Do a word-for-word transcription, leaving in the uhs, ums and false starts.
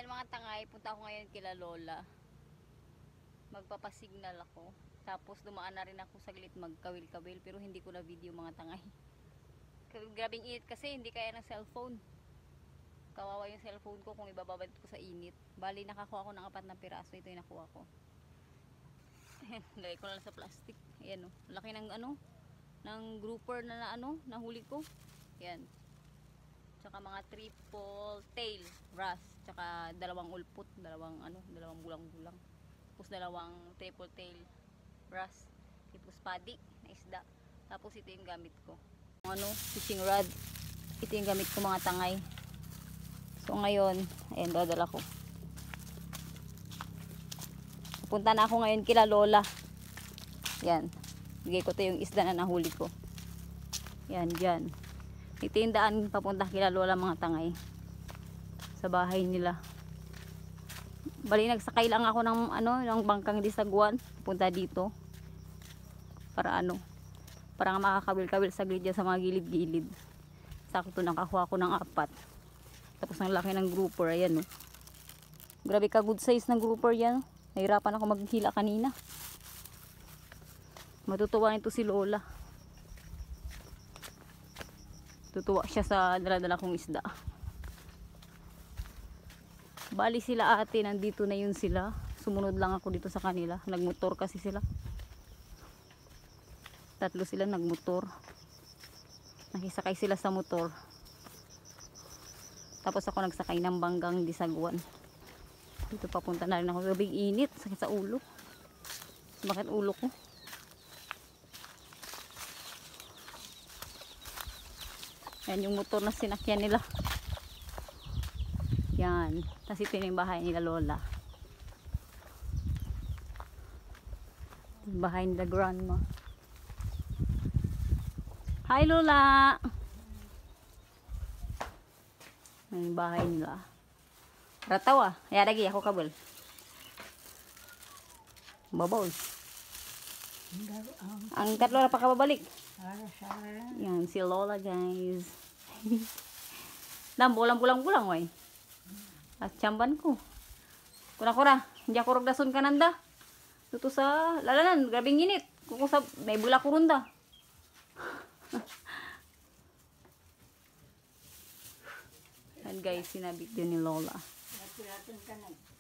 Ayan mga tangay, punta ako ngayon kila Lola. Magpapasignal ako. Tapos dumaan na rin ako saglit magkawil-kawil, pero hindi ko na video mga tangay. Grabing init kasi hindi kaya ng cellphone. Kawawa yung cellphone ko kung ibababad ko sa init. Bali nakakuha ko ng apat na piraso. Ito yung nakuha ko. Ayan, lagay ko na lang sa plastic. Ayan o, laki ng ano, ng grouper na, na ano, nahuli ko. Ayan. Tsaka mga triple tail wrasse, tsaka dalawang ulput, dalawang ano, dalawang bulang-bulang. Tapos dalawang triple tail wrasse, tapos padi na isda. Tapos ito yung gamit ko. Ano, fishing rod. Ito yung gamit ko mga tangay. So ngayon, ayan, dadala ko. Punta na ako ngayon kila Lola. Yan. Bigay ko to yung isda na nahuli ko. Yan, dyan. Ito yung daan papunta kila Lola mga tangay. Sa bahay nila. Bali nagsakay lang ako ng ano, ng bangkang disagwan. Punta dito. Para ano. Para makakawil-kawil saglit dyan sa mga gilid-gilid. Sakto nakakuha ko ng apat. Tapos ang laki ng grouper. Ayan o. Oh. Grabe ka good size ng grouper yan. Nahirapan ako maghila kanina. Matutuwa nito si Lola. Tutuwa siya sa daladala kong isda. Bali sila ate, nandito na yun sila. Sumunod lang ako dito sa kanila. Nagmotor kasi sila. Tatlo sila nagmotor. Nakisakay sila sa motor. Tapos ako nagsakay ng banggang disagwan. Dito papunta na rin ako. Gabing init. Sakit sa ulo. Bakit ulo ko? Yan yung motor na sinakyan nila. Yan. Tapos ito yung bahay nila Lola. Bahay nila grandma. Hi Lola! Yan yung bahay nila. Rataw ah. Kaya lagi ako kabul. Babaw. Ang katlo na pa kababalik. Yan si Lola guys. Dam, bulang-bulang-bulang way. At chamban ko. Kura-kura. Hindi ako ragdason ka nanda. Tuto sa lalanan. Grabing init. Kukusab. May bula ko runda. Yan guys, sinabit yun ni Lola.